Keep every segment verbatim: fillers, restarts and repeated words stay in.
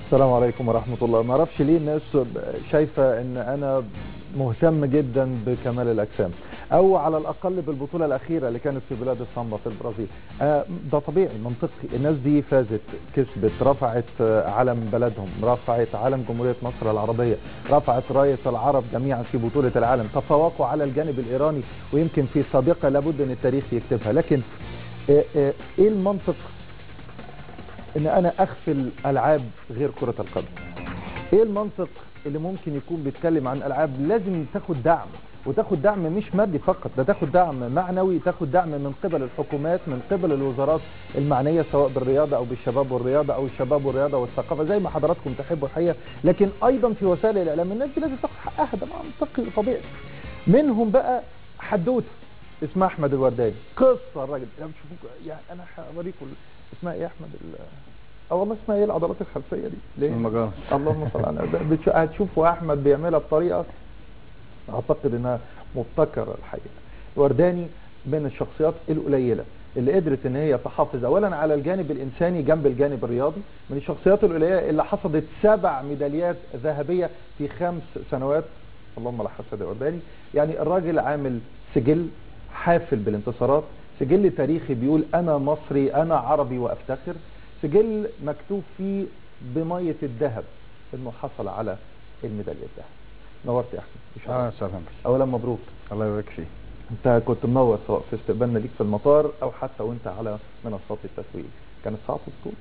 السلام عليكم ورحمة الله. ما اعرفش ليه الناس شايفة ان انا مهتم جدا بكمال الاجسام، او على الاقل بالبطولة الاخيرة اللي كانت في بلاد السامبا في البرازيل. آه ده طبيعي منطقي، الناس دي فازت، كسبت، رفعت علم بلدهم، رفعت علم جمهورية مصر العربية، رفعت راية العرب جميعا في بطولة العالم، تفوقوا على الجانب الايراني ويمكن في سابقة لابد ان التاريخ يكتبها. لكن آه آه ايه المنطق ان انا اغفل العاب غير كرة القدم؟ ايه المنطق اللي ممكن يكون بيتكلم عن العاب لازم تاخد دعم، وتاخد دعم مش مادي فقط، ده تاخد دعم معنوي، تاخد دعم من قبل الحكومات، من قبل الوزارات المعنية سواء بالرياضة او بالشباب والرياضة او الشباب والرياضة والثقافة زي ما حضراتكم تحبوا الحقيقة. لكن ايضا في وسائل الاعلام الناس دي لازم تاخد حقها، ده منطقي وطبيعي. منهم بقى حدوته اسمها احمد الورداني، قصة الراجل يعني انا هوريكم اسمها ايه. احمد ال اه والله اسمها ايه العضلات الخلفيه دي؟ ليه؟ المجال. اللهم صل على النبي. هتشوفوا احمد بيعملها بطريقه اعتقد انها مبتكره الحقيقه. ورداني من الشخصيات القليله اللي قدرت ان هي تحافظ اولا على الجانب الانساني جنب الجانب الرياضي، من الشخصيات القليله اللي حصدت سبع ميداليات ذهبيه في خمس سنوات. اللهم لا حسد يا ورداني. يعني الراجل عامل سجل حافل بالانتصارات، سجل تاريخي بيقول انا مصري انا عربي وافتخر، سجل مكتوب فيه بميه الذهب انه حصل على الميداليه الذهب. نورت يا احمد. اه سلام. اولا مبروك. الله يبارك فيك. انت كنت منور سواء في استقبالنا ليك في المطار او حتى وانت على منصات التتويج. كانت صعبه البطوله؟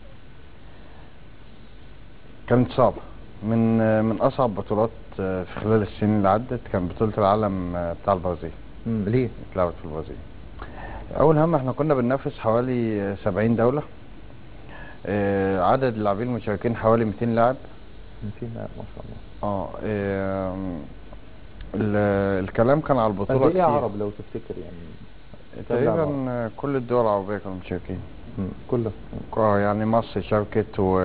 كانت صعبه، من من اصعب بطولات في خلال السنين اللي عدت كان بطوله العالم بتاع البرازيل. امم ليه؟ اتلعبت في البرازيل. اول هم احنا كنا بننافس حوالي سبعين دوله، آه عدد اللاعبين المشاركين حوالي مئتين لاعب. مئتين لاعب ما شاء الله. اه, آه الكلام كان على البطوله قد ايه كتير. عرب لو تفتكر يعني؟ تقريبا كل الدول العربيه كانوا مشاركين. امم كله. اه يعني مصر شاركت و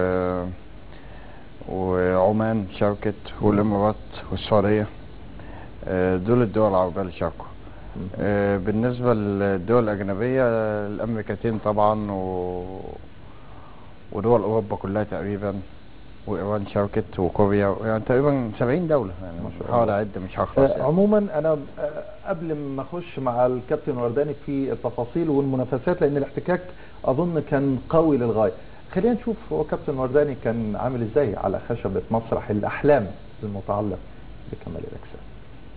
وعمان شاركت والامارات والسعوديه، دول الدول العربيه اللي شاركوا. بالنسبه للدول الاجنبيه الامريكتين طبعا و... ودول اوروبا كلها تقريبا، وايران شاركت وكوريا، يعني تقريبا سبعين دوله. يعني مش هحاول اعد مش هخلص يعني. عموما انا قبل ما اخش مع الكابتن ورداني في التفاصيل والمنافسات لان الاحتكاك اظن كان قوي للغايه، خلينا نشوف هو كابتن ورداني كان عامل ازاي على خشبه مسرح الاحلام المتعلق بكمال الاجسام.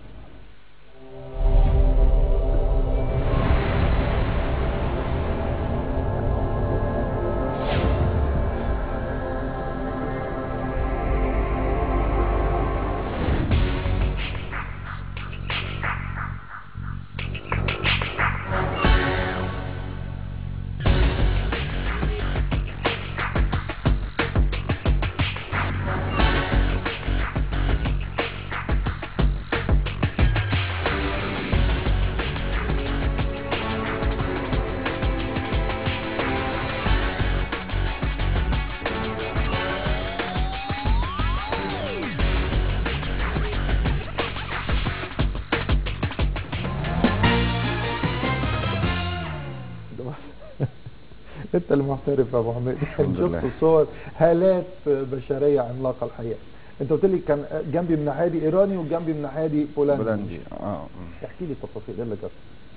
انت المحترف يا ابو حميد. شفت الصور هالات بشريه عملاقه الحقيقه. انت قلت لي كان جنبي من ناحيه ايراني وجنبي من ناحيه بولندي. بولندي اه. احكي لي التفاصيل ايه اللي جرى.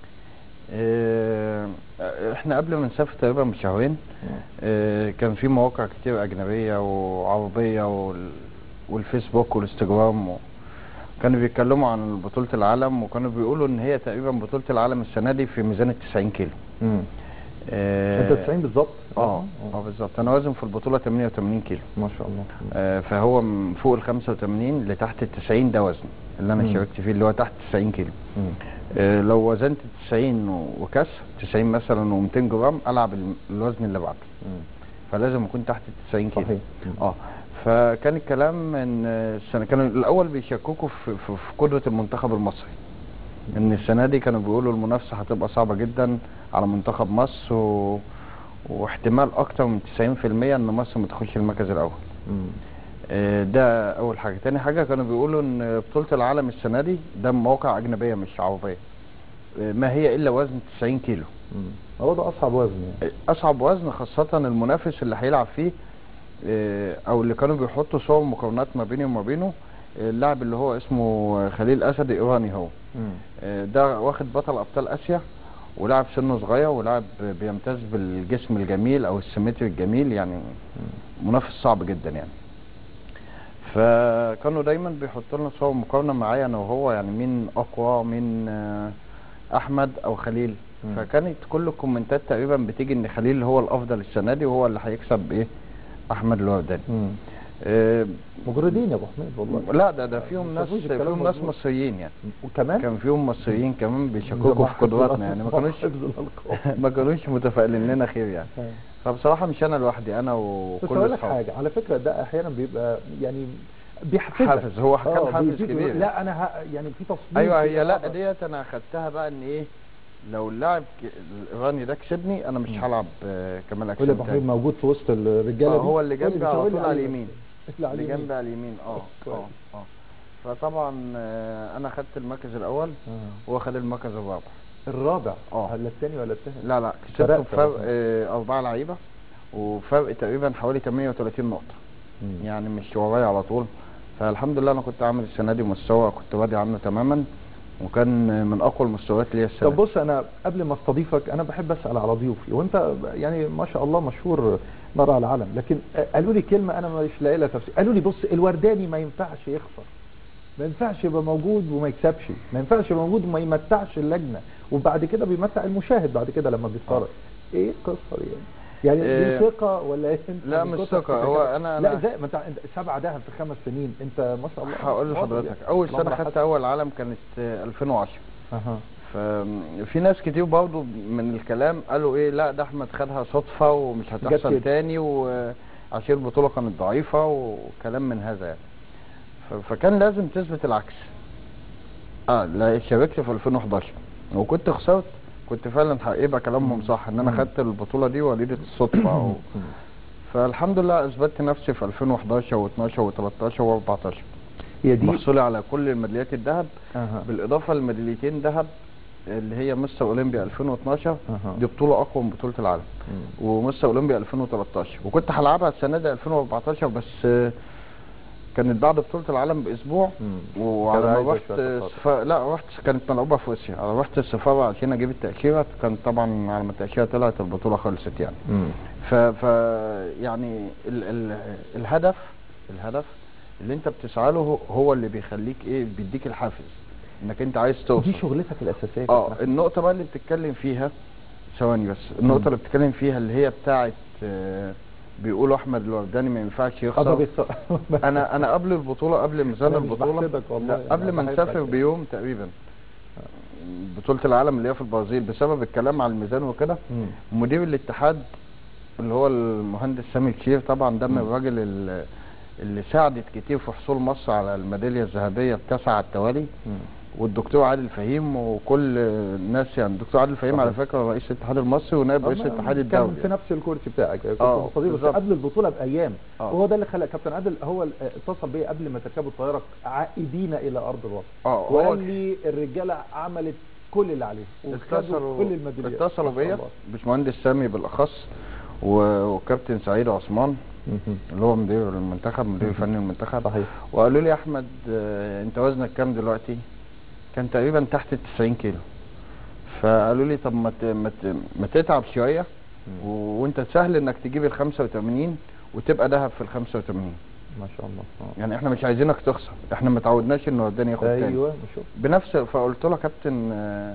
اه احنا قبل ما نسافر تقريبا بشهرين اه كان في مواقع كتير اجنبيه وعربيه وال والفيسبوك والانستجرام و... كانوا بيتكلموا عن بطوله العالم، وكانوا بيقولوا ان هي تقريبا بطوله العالم السنه دي في ميزان التسعين كيلو. امم انت تسعين بالظبط؟ اه اه بالظبط. انا وزن في البطوله ثمانية وثمانين كيلو ما شاء الله. آه فهو من فوق ال خمسة وثمانين لتحت ال تسعين ده وزن اللي انا شاركت فيه اللي هو تحت تسعين كيلو. آه لو وزنت تسعين وكسر تسعين مثلا ومئتين جرام العب الوزن اللي بعده، فلازم اكون تحت ال تسعين كيلو. صحيح. اه فكان الكلام ان السنه كانوا الاول بيشككوا في, في, في قدره المنتخب المصري، ان السنه دي كانوا بيقولوا المنافسه هتبقى صعبه جدا على منتخب مصر و... واحتمال اكتر من تسعين في المية ان مصر ما تخش المركز الاول. آه ده اول حاجه. تاني حاجه كانوا بيقولوا ان بطوله العالم السنه دي ده مواقع اجنبيه مش عربيه، آه ما هي الا وزن تسعين كيلو. هو ده اصعب وزن يعني. اصعب وزن، خاصه المنافس اللي هيلعب فيه آه، او اللي كانوا بيحطوا صور مقارنات ما بيني وما بينه، آه، اللاعب اللي هو اسمه خليل اسد ايراني هو. مم. آه، ده واخد بطل ابطال اسيا، ولاعب سنه صغير، ولاعب بيمتاز بالجسم الجميل او السيمتري الجميل يعني، منافس صعب جدا يعني. فكانوا دايما بيحطوا لنا صور مقارنه معايا انا وهو، يعني مين اقوى، مين آه، احمد او خليل. مم. فكانت كل الكومنتات تقريبا بتيجي ان خليل هو الافضل السنه دي، وهو اللي هيكسب ايه احمد الورداني. مم. آه، مجردين يا ابو حميد والله. لا ده ده فيهم ناس، مفيش الكلام فيهم ناس مظبوط. مصريين يعني، وكمان كان فيهم مصريين كمان بيشككوا في قدراتنا يعني، ما كانوش حفظ الألقاب. ما كانوش متفائلين لنا خير يعني. آه. فبصراحه مش انا لوحدي، انا بس وكل اقول لك اصحابي. حاجه، على فكره ده احيانا بيبقى يعني بيحفزك. حافز، هو كان آه، حافز بيديك- كبير. لا انا ه... يعني في تصميم ايوه كده هي لا صعبة. ديت انا اخدتها بقى ان ايه، لو اللاعب ك- الايراني ده كسبني انا مش مم. هلعب آه، كمال كل اجسام ابو حميد تاني. موجود في وسط الرجاله اه دي. هو اللي قول لي، جنبي مش على هقول لي طول على عليه اليمين، بس. اللي على اللي اليمين. جنبي على اليمين. اه كويس. اه اه فطبعا آه، انا خدت المركز الاول، آه. وهو خد المركز الرابع. الرابع. اه. ولا الثاني ولا الثالث؟ لا لا كسبته فرقت بفرق أصلاً. آه، اربعه لعيبه، وفرق تقريبا حوالي ثمانية وثلاثين نقطه، مم. يعني مش ورايا على طول. فالحمد لله انا كنت عامل السنه دي مستوى كنت راضي عنه تماما، وكان من اقوى المستويات ليا السنه. طب بص، انا قبل ما استضيفك انا بحب اسال على ضيوفي، وانت يعني ما شاء الله مشهور بره العالم، لكن قالوا لي كلمه انا مش لاقي لها تفسير. قالوا لي بص، الورداني ما ينفعش يخسر، ما ينفعش يبقى موجود وما يكسبش، ما ينفعش يبقى موجود وما يمتعش اللجنه، وبعد كده بيمتع المشاهد بعد كده لما بيتفرج. ايه القصه دي يعني؟ يعني إيه، دي ثقه ولا ايه؟ انت لا من مش كتر ثقة، هو ثقتك- أنا- لا أنا- ازاي؟ ما انت أنت سبعه ذهب في خمس سنين، انت ما شاء الله. هقول واضح لحضرتك يعني. اول اللهم سنه لا خدت حسن. اول عالم كانت آه، ألفين وعشرة. اها. ففي ناس كتير برضه من الكلام قالوا ايه، لا ده احمد خدها صدفه ومش جت هتحصل كده. تاني، وعشان البطوله كانت ضعيفه وكلام من هذا يعني. ف- فكان لازم تثبت العكس. اه لا شاركت في ألفين وحداشر وكنت خسرت، كنت فعلا هيبقى كلامهم صح ان انا مم. خدت البطوله دي وليده الصدفه و... فالحمد لله اثبتت نفسي في ألفين وحداشر و12 و13 و14، هي دي. محصولي على كل الميداليات الذهب، اها. بالاضافه لميداليتين ذهب اللي هي مستر اولمبيا ألفين واثناشر. أها. دي بطوله اقوى من بطوله العالم. مم. ومستر اولمبيا ألفين وتلتاشر، وكنت هلعبها السنه دي ألفين وأربعتاشر، بس آه، كانت بعد بطوله العالم باسبوع. مم. وعلى كان ما عايزة رحت شوية تفاصيل. سف... لا رحت كانت ملعوبه في روسيا، انا رحت السفاره عشان اجيب التاشيره، كان طبعا على ما التاشيره طلعت البطوله خلصت يعني. مم. ف... ف يعني ال... ال... الهدف الهدف اللي انت بتسعى له هو اللي بيخليك ايه، بيديك الحافز انك انت عايز توصل. دي شغلتك الاساسيه. اه كابتن. النقطه بقى اللي بتتكلم فيها، ثواني بس، النقطه اللي بتتكلم فيها اللي هي بتاعه آه، بيقولوا احمد الورداني ما ينفعش آه، يخسر. ده بيخسر. انا انا قبل البطوله، قبل ميزان أنا مش البطوله، بحسدك والله، لا قبل أنا ما بحبك نسافر يعني. بيوم تقريبا بطوله العالم اللي هي في البرازيل، بسبب الكلام على الميزان وكده، مم. مدير الاتحاد اللي هو المهندس سامي الشير، طبعا ده من مم. الراجل اللي, اللي ساعدت كتير في حصول مصر على الميداليه الذهبيه التاسعه على التوالي، مم. والدكتور عادل فهيم وكل الناس يعني. الدكتور عادل فهيم على فكره رئيس الاتحاد المصري ونائب رئيس الاتحاد الدولي. كان في نفس الكرسي بتاعك، كنت آه، مستضيف بس بالظبط. قبل البطوله بايام. آه. وهو ده اللي خلى كابتن عادل هو ال- اتصل بيا قبل ما تركبوا الطياره عائدين الى ارض الواقع. اه هو وقال لي الرجاله عملت كل اللي عليها وخدوا اتصلوا كل الميداليات. اتصلوا ما شاء بيا الله. باشمهندس سامي بالاخص و- وكابتن سعيد عثمان مهم. اللي هو مدير المنتخب، مدير مهم. فني المنتخب. صحيح. وقالوا لي يا احمد آه، انت وزنك كام دلوقتي؟ كان تقريبا تحت ال تسعين كيلو. فقالوا لي طب ما ت- ما ت- ما تتعب شويه مم. و- وانت سهل انك تجيب ال خمسة وثمانين وتبقى ذهب في ال خمسة وثمانين. ما شاء الله. آه. يعني احنا مش عايزينك تخسر، احنا ما تعودناش ان ورداني ياخد تاني ايوه نشوف. بنفس. فقلت له يا كابتن آه،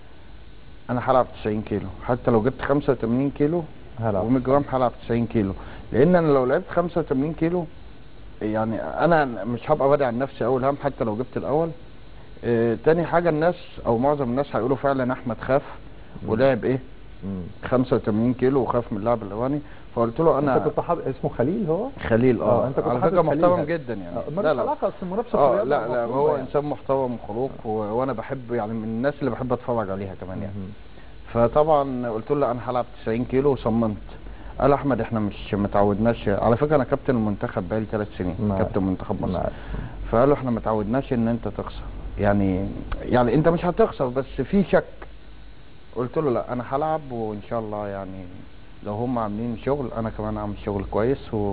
انا هلعب تسعين كيلو، حتى لو جبت خمسة وثمانين كيلو هلعب. و100 جرام هلعب تسعين كيلو، لان انا لو لعبت خمسة وثمانين كيلو يعني انا مش هبقى بادئ عن نفسي اول هم حتى لو جبت الاول. اه تاني حاجه الناس او معظم الناس هيقولوا فعلا احمد خاف ولعب ايه مم. خمسة وثمانين كيلو وخاف من اللاعب الاولاني. فقلت له انا انت كنت حاضر اسمه خليل هو؟ خليل اه, آه، انت كنت على حاطط فكره خليل محترم هذا. جدا يعني. آه، لا مالوش لا علاقه، اصل المنافسه في اه الرياضة لا لا مطلوبة هو يعني. انسان محترم وخلوق و... وانا بحب يعني من الناس اللي بحب اتفرج عليها كمان يعني. مهم. فطبعا قلت له لا انا هلعب تسعين كيلو وصممت. قال احمد احنا مش متعودناش، على فكره انا كابتن المنتخب بقالي ثلاث سنين، معاك. كابتن منتخب مصر. معاك. فقالوا احنا ما تعودناش ان انت تخسر، يعني يعني انت مش هتخسر بس في شك. قلت له لا انا هلعب وان شاء الله يعني لو هم عاملين شغل انا كمان اعمل شغل كويس و...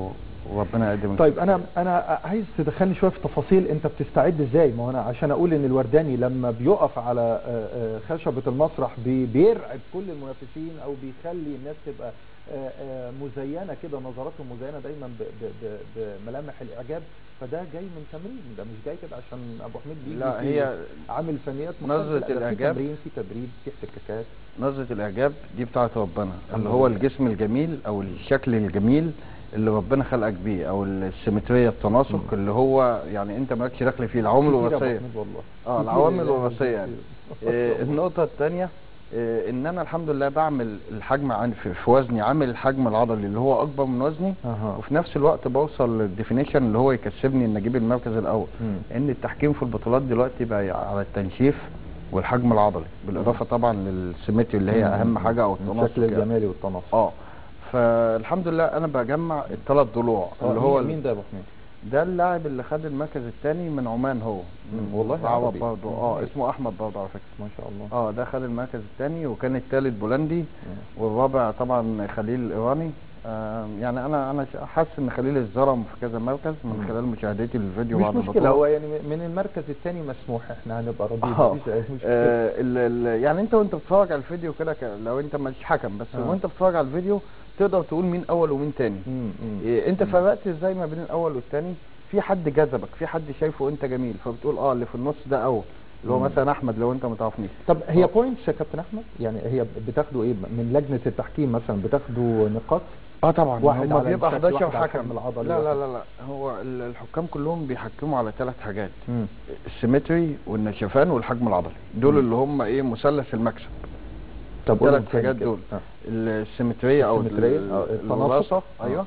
وربنا يقدم. طيب انا انا عايز تدخلني شويه في تفاصيل، انت بتستعد ازاي؟ ما هو انا عشان اقول ان الورداني لما بيقف على خشبه المسرح بيرعب كل المنافسين، او بيخلي الناس تبقى مزينه كده، نظراتهم مزينه دايما بملامح الاعجاب، فده جاي من تمرين، ده مش جاي كده عشان ابو حميد بيجي لا، هي عامل فنيات نظرة الاعجاب، في تمرين، في تدريب، في احتكاكات. نظرة الاعجاب دي بتاعت ربنا، اللي هو الجسم الجميل او الشكل الجميل اللي ربنا خلقك بيه، او السيمتريه، التناسق، اللي هو يعني انت مالكش دخل فيه، العوامل الوراثيه. اه العوامل الوراثيه يعني. آه النقطه الثانيه، آه ان انا الحمد لله بعمل الحجم عن في, في وزني، عامل الحجم العضلي اللي هو اكبر من وزني، أه. وفي نفس الوقت بوصل للديفينيشن اللي هو يكسبني ان اجيب المركز الاول. ان التحكيم في البطولات دلوقتي بقى على التنشيف والحجم العضلي، بالاضافه طبعا للسيمتري اللي هي اهم حاجه، او التناسق، الشكل الجمالي والتناسق. اه فالحمد لله انا بجمع الثلاث ضلوع. اللي هو مين ده يا ابو حميد؟ ده اللاعب اللي خد المركز الثاني من عمان، هو من والله عربي برضه. اه اسمه احمد برضه على فكره. ما شاء الله. اه ده خد المركز الثاني، وكان الثالث بولندي، والرابع طبعا خليل الايراني. آه يعني انا انا حاسس ان خليل اتظلم في كذا مركز من خلال مشاهدتي للفيديو بعد البطوله. مش مشكله، هو يعني من المركز الثاني مسموح، احنا هنبقى راضيين. اه, مفيش اي مشكله. آه ال ال يعني انت وانت بتتفرج على الفيديو كده، لو انت مش حكم بس، آه. وانت بتتفرج على الفيديو تقدر تقول مين اول ومين ثاني. إيه انت فرقت ازاي ما بين الاول والثاني؟ في حد جذبك، في حد شايفه انت جميل، فبتقول اه اللي في النص ده اول، اللي هو مثلا احمد لو انت ما تعرفنيش. طب هي بوينتس يا كابتن احمد؟ يعني هي بتاخدوا ايه من لجنه التحكيم مثلا؟ بتاخدوا نقاط؟ اه طبعا، واحد هم بيبقى حداشر حكم. لا لا لا لا هو الحكام كلهم بيحكموا على ثلاث حاجات: السيمتري والنشفان والحجم العضلي. دول مم. اللي هم ايه مثلث المكسب. طب ثلاث حاجات دول، آه. السيمتريه او التناسق، ايوه،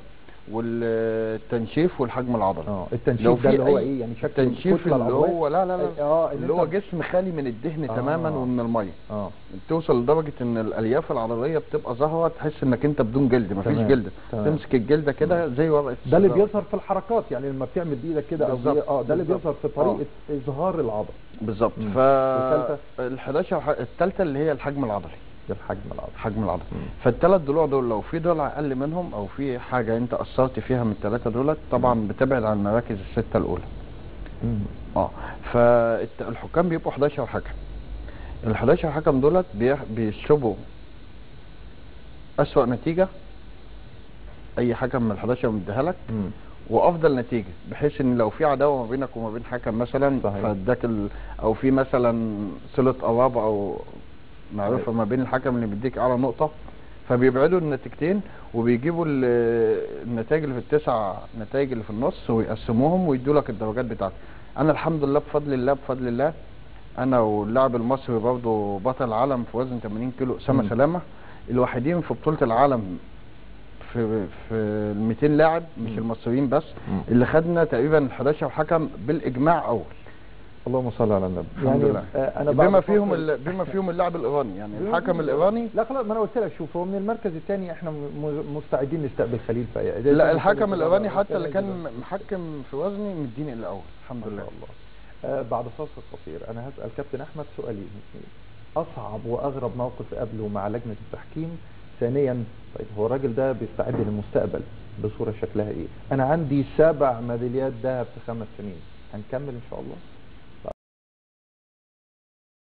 والتنشيف والحجم العضلي. اه التنشيف ده اللي هو ايه يعني؟ شكل التنشيف اللي هو لا لا لا اه اللي هو جسم خالي من الدهن آه. تماما ومن الميه. اه توصل لدرجه ان الالياف العضليه بتبقى ظاهره، تحس انك انت بدون جلد، مفيش جلد، تمسك الجلده كده زي ورقه. ده اللي بيظهر في الحركات، يعني لما بتعمل بايدك كده او اه ده اللي بيظهر في طريقه آه. اظهار العضله بالظبط. ف ال11 الثالثه اللي هي الحجم العضلي، الحجم العضلي. الحجم العضلي. فالثلاث ضلوع دول لو في ضلع اقل منهم، او في حاجه انت قصرت فيها من الثلاثه دولت، طبعا بتبعد عن المراكز السته الاولى. مم. اه فالحكام بيبقوا حداشر حكم. ال حداشر حكم دولت بيشربوا اسوأ نتيجه اي حكم من ال حداشر مديها لك، وافضل نتيجه، بحيث ان لو في عداوه ما بينك وما بين حكم مثلا، فاداك ال... او في مثلا صله قرابه او معروفه ما بين الحكم اللي بيديك اعلى نقطه، فبيبعدوا النتيجتين وبيجيبوا النتائج اللي في التسع نتائج اللي في النص ويقسموهم ويدوا لك الدرجات بتاعتك. انا الحمد لله بفضل الله بفضل الله انا واللاعب المصري برضه بطل العالم في وزن ثمانين كيلو اسامه سلامه، الوحيدين في بطوله العالم في في ال مئتين لاعب، مش المصريين بس، اللي خدنا تقريبا حداشر حكم بالاجماع اول. اللهم صل على النبي. الحمد لله. آه انا بما فيهم بما فيهم اللاعب الايراني، يعني الحكم الايراني. لا خلاص، ما انا قلت لك شوف، هو من المركز الثاني احنا مستعدين نستقبل خليل فايق. لا الحكم الايراني حتى اللي كان محكم في وزني مديني الاول الحمد لله. الله. آه بعد فاصل قصير انا هسال كابتن احمد سؤالين: اصعب واغرب موقف قابله مع لجنه التحكيم، ثانيا طيب هو الراجل ده بيستعد للمستقبل بصوره شكلها ايه؟ انا عندي سبع ميداليات ذهب في خمس سنين، هنكمل ان شاء الله.